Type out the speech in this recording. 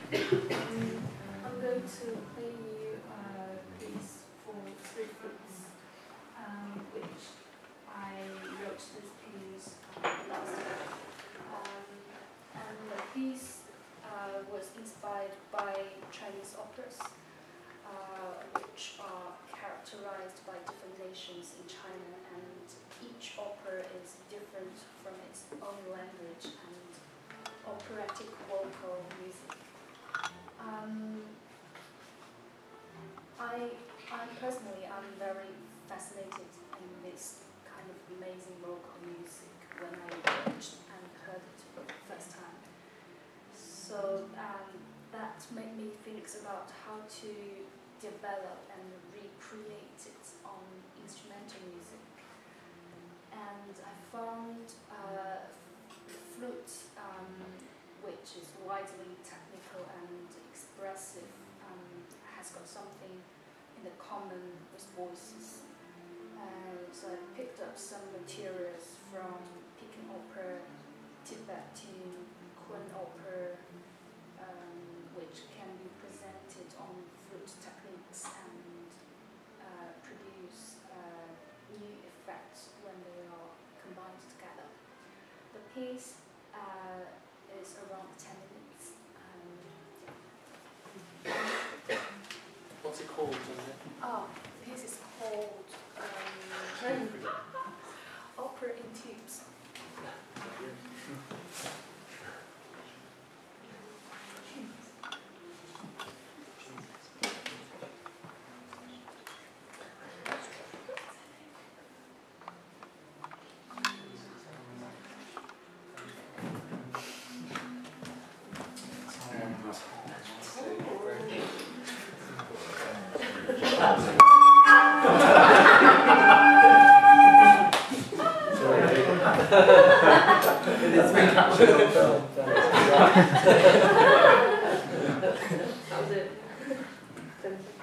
I'm going to play you a piece for three flutes, which I wrote this piece last year. And the piece was inspired by Chinese operas, which are characterized by different nations in China, and each opera is different from its own language and operatic vocal music. I'm very fascinated in this kind of amazing vocal music when I watched and heard it for the first time. So that made me think about how to develop and recreate it on instrumental music. And I found flute, which is widely technical and expressive, has got something in the common with voices. So I picked up some materials from Peking opera, Tibetan, Kun opera, which can be presented on flute techniques and produce new effects when they are combined together. The piece is around 10 minutes. What's it called, does it? Oh, the piece is called Opera in Tubes. It's been captured on film. That was it.